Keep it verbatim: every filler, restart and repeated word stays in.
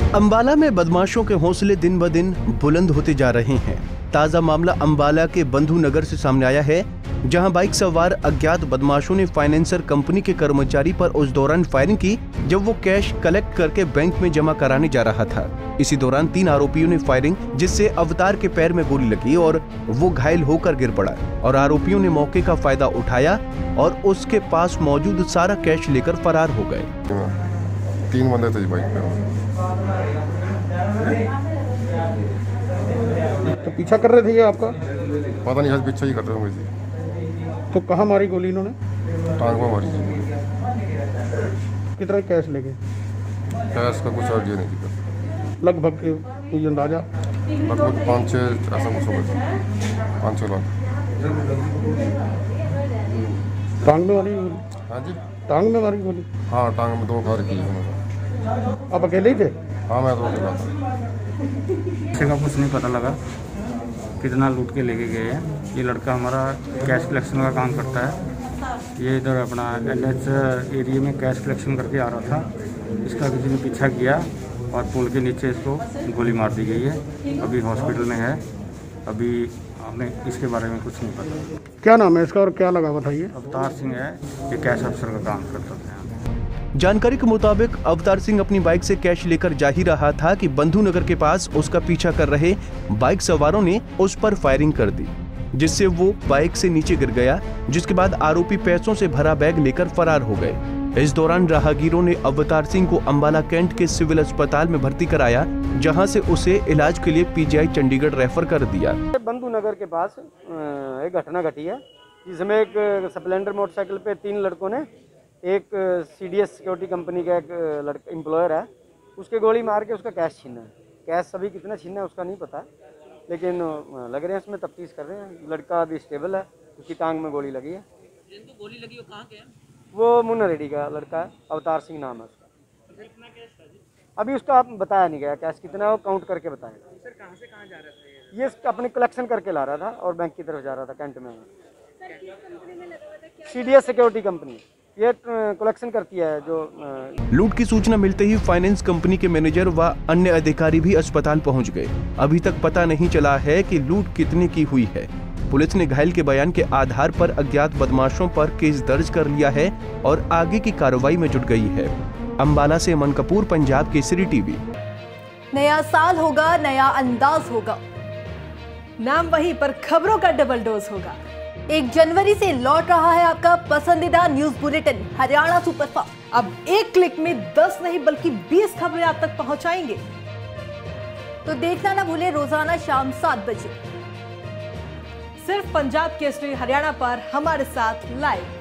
अंबाला में बदमाशों के हौसले दिन ब दिन बुलंद होते जा रहे हैं। ताजा मामला अंबाला के बंधु नगर से सामने आया है, जहां बाइक सवार अज्ञात बदमाशों ने फाइनेंसर कंपनी के कर्मचारी पर उस दौरान फायरिंग की जब वो कैश कलेक्ट करके बैंक में जमा कराने जा रहा था। इसी दौरान तीन आरोपियों ने फायरिंग, जिससे अवतार के पैर में गोली लगी और वो घायल होकर गिर पड़ा और आरोपियों ने मौके का फायदा उठाया और उसके पास मौजूद सारा कैश लेकर फरार हो गए। तीन बंदे थे बाइक पे। तो पीछा कर रहे थे ये आपका? पता नहीं, आज पीछा ही कर रहे होंगे जी। तो कहाँ मारी गोली इन्होंने? टांग में मारी जी। कितना कैश लेके? कैश का कुछ आइडिया नहीं थी। लगभग कोई अंदाजा? लगभग पाँच छः ऐसा कुछ होगा, पाँच छः लाख। टांग में मारी गोली? हाँ जी, टांग में मारी गोली? हाँ, टांग में दो बार की। आप अकेले ही थे? हाँ, मैं तो अकेला था। किसी का कुछ नहीं पता लगा कितना लूट के लेके गए हैं। ये लड़का हमारा कैश कलेक्शन का काम करता है। ये इधर अपना एन एच एरिया में कैश कलेक्शन करके आ रहा था। इसका किसी ने पीछा किया और पुल के नीचे इसको गोली मार दी गई है। अभी हॉस्पिटल में है। अभी हमें इसके बारे में कुछ नहीं पता। क्या नाम है इसका और क्या लगा बताइए? अवतार सिंह है, ये कैश अफसर का काम करता है। जानकारी के मुताबिक अवतार सिंह अपनी बाइक से कैश लेकर जा ही रहा था कि बंधु नगर के पास उसका पीछा कर रहे बाइक सवारों ने उस पर फायरिंग कर दी, जिससे वो बाइक से नीचे गिर गया, जिसके बाद आरोपी पैसों से भरा बैग लेकर फरार हो गए। इस दौरान राहगीरों ने अवतार सिंह को अंबाला कैंट के सिविल अस्पताल में भर्ती कराया, जहां से उसे इलाज के लिए पीजीआई चंडीगढ़ रेफर कर दिया। बंधु नगर के पास एक घटना घटी है, जिसमें एक स्प्लेंडर मोटरसाइकिल पे तीन लड़कों ने, एक सीडीएस सिक्योरिटी कंपनी का एक लड़का एम्प्लॉयर है, उसके गोली मार के उसका कैश छीना है। कैश सभी कितना छीना है उसका नहीं पता, लेकिन लग रहे हैं उसमें तफ्तीश कर रहे हैं। लड़का अभी स्टेबल है, उसकी टांग में गोली लगी है। जिनको गोली लगी वो कहाँ के हैं? वो मुन्ना रेड्डी का लड़का है, अवतार सिंह नाम है उसका। कितना कैश था जी? अभी उसका आप बताया नहीं गया कैश कितना है, वो काउंट करके बताएगा। सर कहाँ से कहाँ जा रहा था ये? ये अपनी कलेक्शन करके ला रहा था और बैंक की तरफ जा रहा था कैंट में। सीडीएस सिक्योरिटी कंपनी ये कलेक्शन करती है। जो लूट की सूचना मिलते ही फाइनेंस कंपनी के मैनेजर व अन्य अधिकारी भी अस्पताल पहुंच गए। अभी तक पता नहीं चला है कि लूट कितने की हुई है। पुलिस ने घायल के बयान के आधार पर अज्ञात बदमाशों पर केस दर्ज कर लिया है और आगे की कार्रवाई में जुट गई है। अंबाला से अमन कपूर, पंजाब केसरी टीवी। नया साल होगा, नया अंदाज होगा, नाम वही पर खबरों का डबल डोज होगा। एक जनवरी से लौट रहा है आपका पसंदीदा न्यूज बुलेटिन हरियाणा सुपरफास्ट। अब एक क्लिक में दस नहीं बल्कि बीस खबरें आप तक पहुंचाएंगे। तो देखना ना भूले रोजाना शाम सात बजे सिर्फ पंजाब केसरी हरियाणा पर हमारे साथ लाइव।